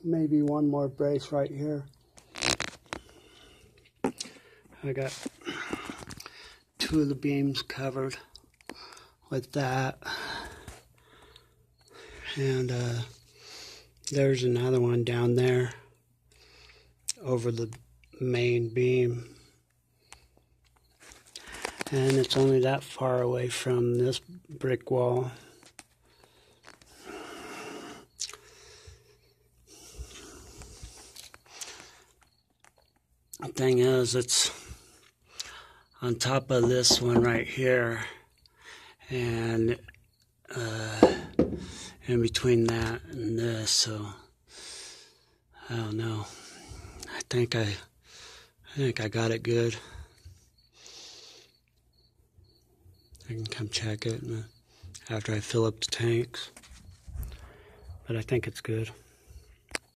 maybe one more brace right here. I got 2 of the beams covered with that, and there's another one down there over the main beam, and it's only that far away from this brick wall. The thing is, it's on top of this one right here, and in between that and this, so I don't know. I think I got it good. I can come check it after I fill up the tanks, but I think it's good.